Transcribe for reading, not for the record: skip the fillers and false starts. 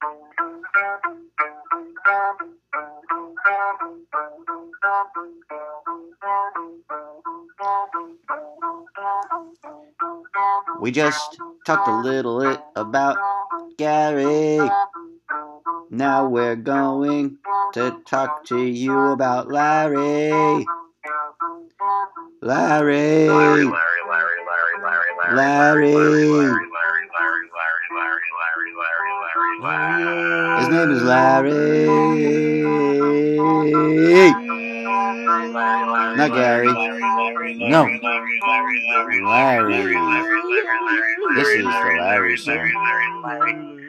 We just talked a little bit about Gary. Now we're going to talk to you about Larry. Larry. His name is Larry. Not Gary. No. Larry. This is the Larry Show.